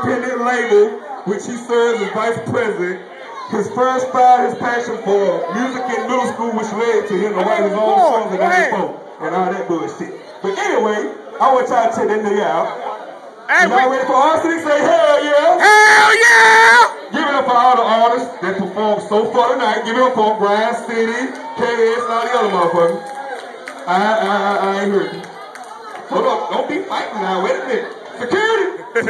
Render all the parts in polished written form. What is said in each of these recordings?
independent label, which he serves as vice president. His first fire, his passion for music in middle school, which led to him to write his own songs in 94 and all that bullshit. But anyway, I want y'all to check that nigga out. Y'all ready for Arsenic? Say hell yeah! Hell yeah! Give it up for all the artists that performed so far tonight. Give it up for Brian City, KS, and all the other motherfuckers. I ain't heard you. Hold up, don't be fighting now. Wait a minute. Security!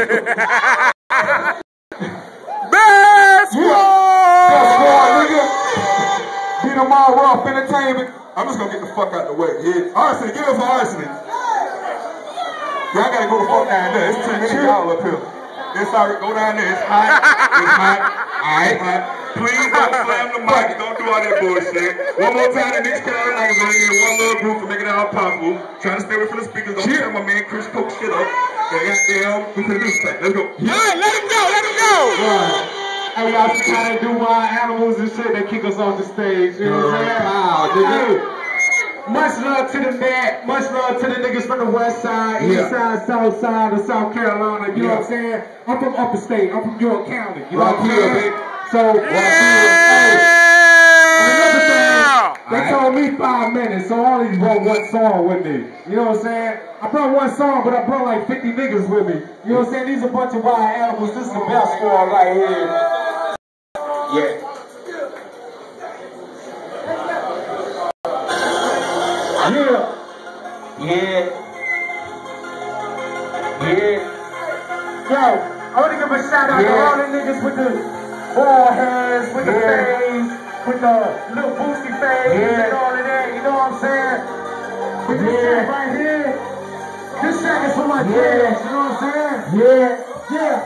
Best squad, nigga. Beat them all rough entertainment. I'm just gonna get the fuck out the way. Yeah. Arsenic, give it up for Arsenic. Y'all gotta go the fuck down there. It's too many y'all up here. It's alright, go down there. It's hot. It's hot. Alright, hot. Please don't slam the mic. Don't do all that bullshit. One more time, the next Carolina is only in one little group to make it all possible. Trying to stay away from the speakers. Don't tell my man Chris Coke shit up. Goddamn, we finna do something. Let's go. Alright, let him go, let him go. Hey, y'all see how they do wild animals and shit? They kick us off the stage. You know what I'm saying? Much love to the man. Much love to the niggas from the west side, east side, south side of South Carolina. You know what I'm saying? I'm from upper state. I'm from York County. You know what I'm saying? So, another thing, they told me 5 minutes, so I only brought one song with me. You know what I'm saying? I brought one song, but I brought like 50 niggas with me. You know what I'm saying? These are a bunch of wild animals. This is the best squad right here. Yeah. Yo, I want to give a shout out to all the niggas with the bald heads, with the fades, with the little boosty fades and all of that. You know what I'm saying? But this track right here, this track is for my dreads. You know what I'm saying? Yeah.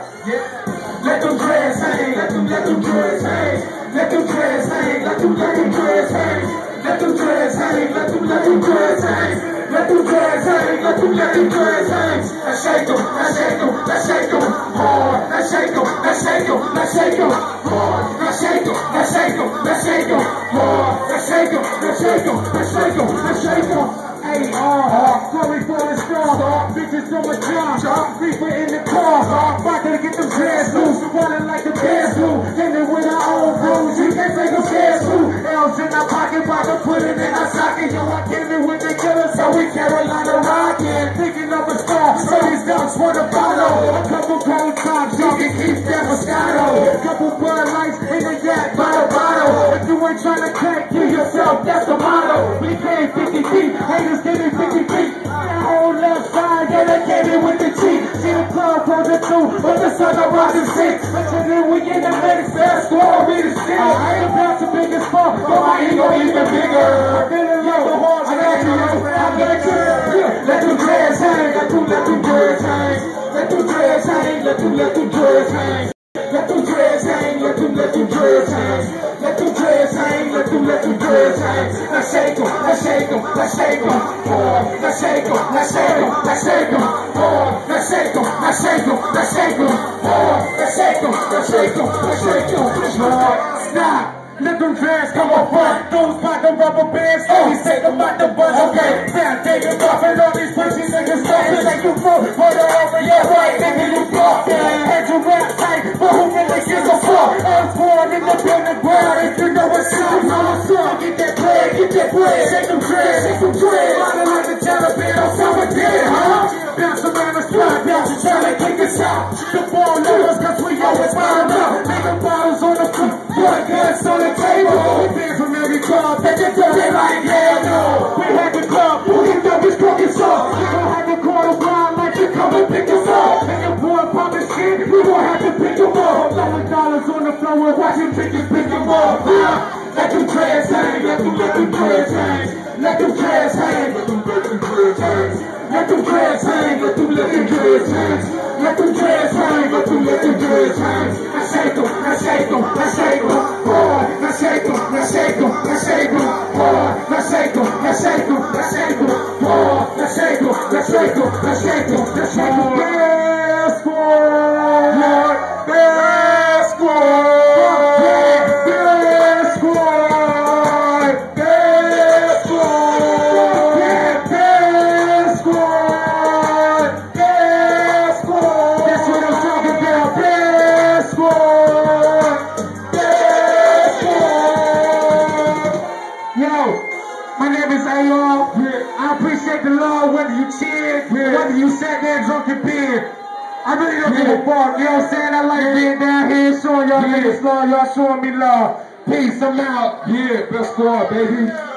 Let them dreads hang. Let them dreads hang. Let them dreads hang. Let them dreads hang. Let them dreads hang. Let them dreads hang. Let them dreads hang. Let them dreads hang. Let's shake them. Let's shake them. Let's shake them hard. Let's shake them. Let's shake them. Let's shake them hard. Let's shake them. Let's shake them. Let's shake them hard. Let's shake them. Let's shake them. Let's shake them. Let's shake them. Hey, sorry for the star, bitches from a job, FIFA in the car, about to get them dreads loose, running like the dance loose, ending with our own rules, you can't take them dance loose, L's in our pocket, about to put it in our socket, yo, I came in with the killers, so we Carolina rockin', thinking of a star, so these dogs want to follow, a couple cold tops, y'all can keep that Moscato, a couple Bud Lights in the yak by the bottle, if you ain't trying to crack, kill yourself, that's the motto, we came 50 deep, haters give me 50 feet. On left side, yeah, they came in with the cheek. See the club close at 2, but the sun up rising 6. But then we in the next best squad, we the still. I ain't about to big as fuck, but my ego even bigger. Feeling like the horse, I got you, I got you. Let them dreads hang, let them dreads hang. Let them dreads hang, let them dreads hang. Let them dreads hang, let them dreads hang. Let them dreads hang, let them dreads hang. Let's shake them, let's shake them, let's shake them. Let's shake them, let's shake them, let's shake them. Let's shake them, let's shake them, let's shake them. Let's shake them, let's shake them, let's shake them. Stop. Let them dreads come up front. Those by the rubber bands, we take them out the bus. Okay, now take them off and all these pussy niggas talking like you full. Put it over your right, nigga, you talking. Head you rap tight, but who really gives a fuck? Earth born in the building ground, if you know what's up, know what's up. Get that bread, shake them dreads, shake them dreads. Riding like the Taliban on summer dead, huh? Bounce around the spot, bounce and try to kick us out. The ball numbers, cause we always found out. Nigga bottles on the front, boy, guns on the table. We been from every club, they just tell it like hell no. We had the club, booty doubles, broken soul. We gon' have the quarter blind like you come and pick us up. And your boy poppin' shit, we gon' have to pick them up. Throwing dollars on the floor and watching tickets pick them up. Let them dreads hang, let them dreads hang. Let them dreads hang, let them dreads hang. Let them dreads hang, let them dreads hang. Let them dreads hang, let them dreads hang. Let's shake them, let's shake them, let's shake them. Let's shake them, let's shake them, let's shake them. Let's shake them, let's shake them, let's shake them. Let's shake them, let's shake them, let's shake them, let's shake them. Best squad, best squad. That's what I'm talking about. whether you cheered, whether you sat there drunk your beer. I really don't give a fuck, you know what I'm saying? I like being down here, showing y'all niggas love, y'all showing me love. Peace, I'm out. Yeah, best squad, baby.